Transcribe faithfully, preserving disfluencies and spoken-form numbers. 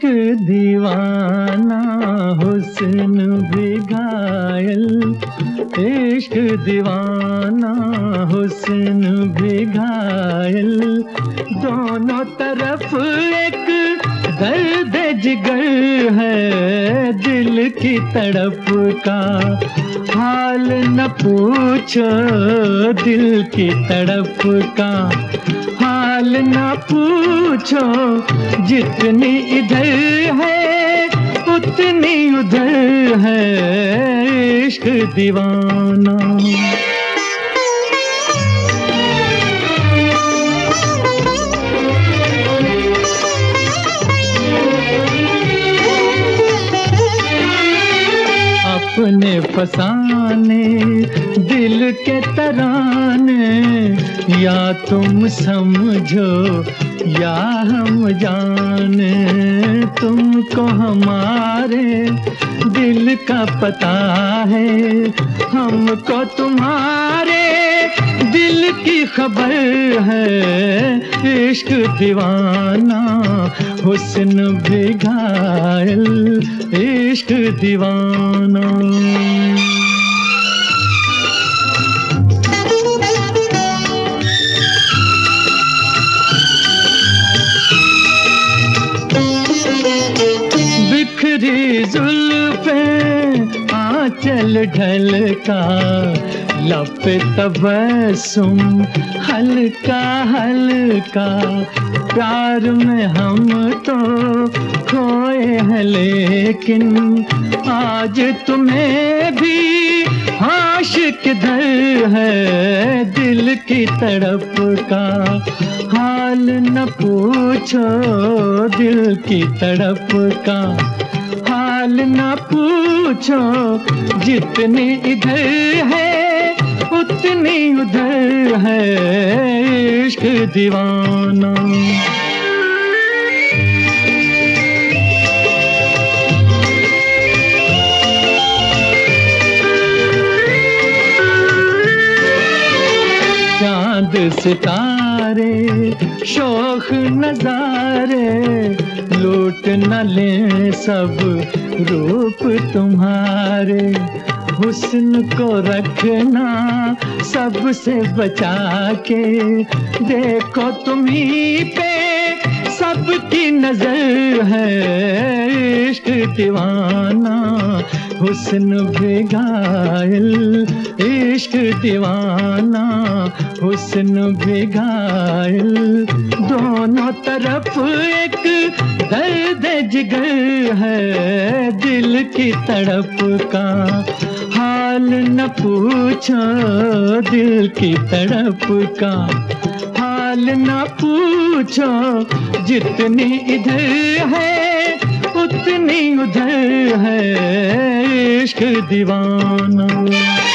दीवाना हुस्न भी घायल, इश्क दीवाना हुस्न भी घायल, दोनों तरफ एक दर्द जिगर है, दिल की तड़प का हाल न पूछो, दिल की तड़प का हाल न पूछो, जितनी इधर है उतनी उधर है इश्क दीवाना। अपने फसाने दिल के तराने, या तुम समझो या हम जाने, तुमको हमारे दिल का पता है, हमको तुम्हारे दिल की खबर है, इश्क दीवाना हुस्न भी घायल, इश्क दीवाना। बिखरी जुल्फें आंचल ढलका, लब पे तबस्सुम हल्का हल्का, प्यार में हम तो खोए हैं लेकिन आज तुम्हें भी आशिक दर है, दिल की तड़प का हाल न पूछो, दिल की तड़प का हाल न पूछो, जितनी इधर है उतनी उधर है इश्क दीवाना। चांद सितारे शोख नजारे, लूट न ले सब रूप तुम्हारे, हुस्न को रखना सबसे बचा के, देखो तुम्हीं पे सबकी नजर है, इश्क दीवाना हुस्न भी घायल, इश्क दीवाना हुस्न भी घायल, दोनों तरफ एक दर्द जिगर है, दिल की तड़प का हाल न पूछो, दिल की तड़प का हाल न पूछो, जितनी इधर है उतनी उधर है इश्क दीवाना।